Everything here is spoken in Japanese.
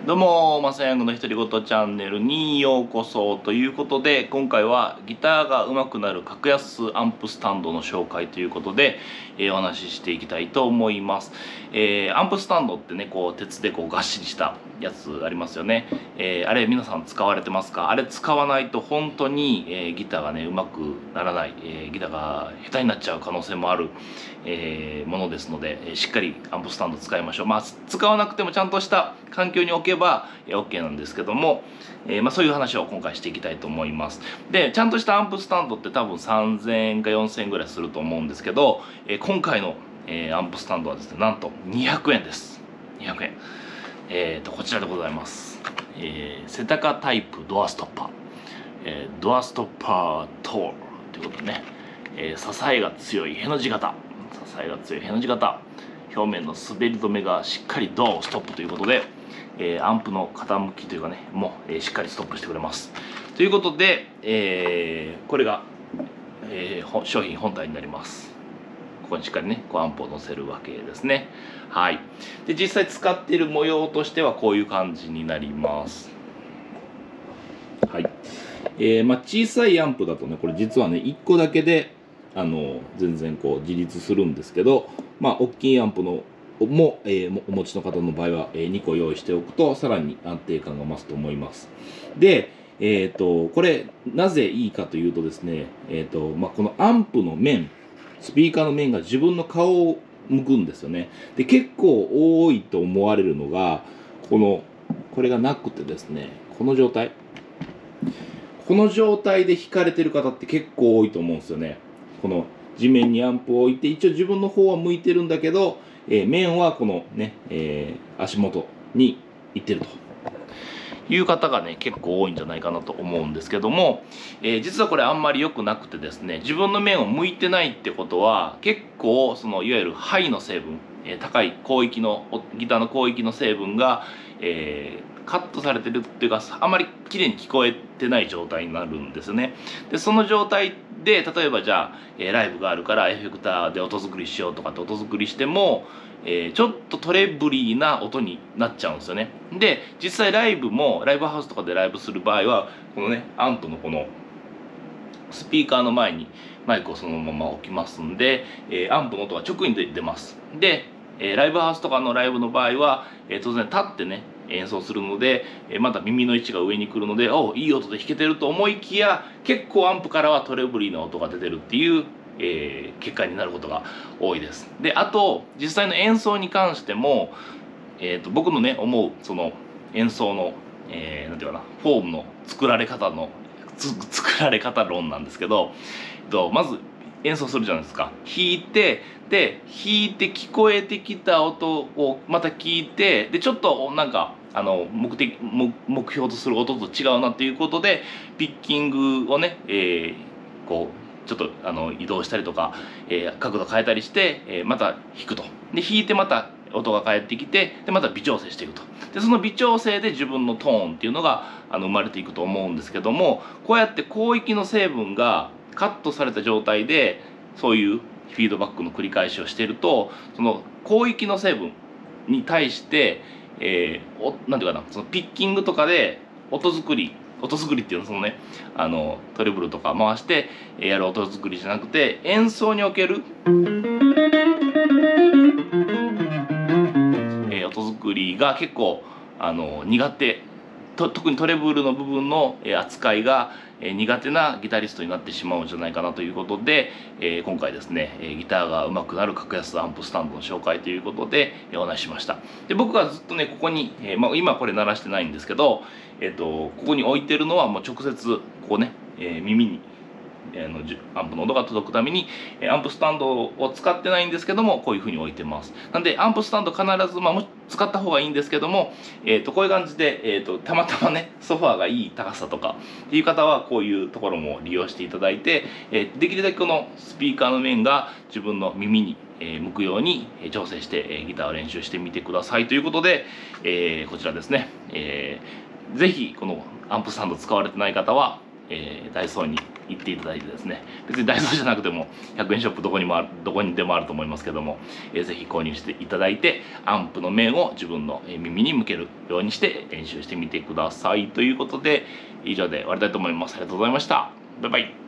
どうも、まさやんぐの独り言チャンネルにようこそということで、今回はギターが上手くなる格安アンプスタンドの紹介ということで、お話ししていきたいと思います。アンプスタンドってね、こう鉄でこうがっしりしたやつありますよね。あれ皆さん使われてますか？あれ使わないと本当に、ギターがね上手くならない、ギターが下手になっちゃう可能性もある、ものですので、しっかりアンプスタンド使いましょう。使わなくてもちゃんとした環境に置けば OK なんですけども、そういう話を今回していきたいと思います。で、ちゃんとしたアンプスタンドって多分3000円か4000円ぐらいすると思うんですけど、今回の、アンプスタンドはですね、なんと200円です。200円。こちらでございます。セタカタイプドアストッパー。ドアストッパートールということでね、支えが強いへの字型。支えが強いへの字型。表面の滑り止めがしっかりドアをストップということで、アンプの傾きというかねもう、しっかりストップしてくれますということで、これが、商品本体になります。ここにしっかりねこうアンプを載せるわけですね。はい。で、実際使っている模様としてはこういう感じになります。はい。小さいアンプだとね、これ実はね1個だけで全然こう自立するんですけど、大きいアンプのも、お持ちの方の場合は、2個用意しておくとさらに安定感が増すと思います。で、これなぜいいかというとですね、このアンプの面、スピーカーの面が自分の顔を向くんですよね。で、結構多いと思われるのがこれがなくてですね、この状態で弾かれてる方って結構多いと思うんですよね。この地面にアンプを置いて一応自分の方は向いてるんだけど、面はこのね、足元に行ってるという方がね結構多いんじゃないかなと思うんですけども、実はこれあんまり良くなくてですね、自分の面を向いてないってことは結構そのいわゆるハイの成分、高い広域のギターの広域の成分が、カットされてるっていうかあんまり綺麗に聞こえてない状態になるんですよね。でその状態で例えばじゃあ、ライブがあるからエフェクターで音作りしようとかって音作りしても、ちょっとトレブリーな音になっちゃうんですよね。で実際ライブハウスとかでライブする場合はこのねアンプのこのスピーカーの前にマイクをそのまま置きますんで、アンプの音が直に出ます。で、ライブハウスとかのライブの場合は、当然立ってね演奏するので、また耳の位置が上に来るのでいい音で弾けてると思いきや結構アンプからはトレブリーな音が出てるっていう、結果になることが多いです。であと実際の演奏に関しても、僕のね思うその演奏の、なんていうかなフォームの作られ方論なんですけど、まず演奏するじゃないですか。弾いて聞こえてきた音をまた聞いて、でちょっとなんか目標とする音と違うなっていうことでピッキングをね、こうちょっと移動したりとか、角度変えたりして、また弾くと。で弾いてまた音が返ってきて、でまた微調整していくと。でその微調整で自分のトーンっていうのが生まれていくと思うんですけども、こうやって広域の成分がカットされた状態でそういうフィードバックの繰り返しをしていると、その広域の成分に対して、なんていうかな、そのピッキングとかで音作りっていうのはそのねトレブルとか回してやる音作りじゃなくて、演奏における音作りが結構苦手、特にトレブルの部分の扱いが苦手なギタリストになってしまうんじゃないかなということで、今回ですねギターが上手くなる格安アンプスタンドの紹介ということでお話ししました。で僕がずっとねここに、今これ鳴らしてないんですけど、ここに置いてるのはもう直接ここね、耳にアンプの音が届くためにアンプスタンドを使ってないんですけどもこういう風に置いてます。なんでアンプスタンド必ず、使った方がいいんですけども、こういう感じで、たまたまねソファーがいい高さとかっていう方はこういうところも利用していただいて、できるだけこのスピーカーの面が自分の耳に向くように調整してギターを練習してみてくださいということで、こちらですね、是非このアンプスタンド使われてない方はダイソーに行っていただいてですね、別にダイソーじゃなくても100円ショップどこにでもあると思いますけども、ぜひ購入していただいて、アンプの面を自分の耳に向けるようにして練習してみてください。ということで以上で終わりたいと思います。ありがとうございました。バイバイ。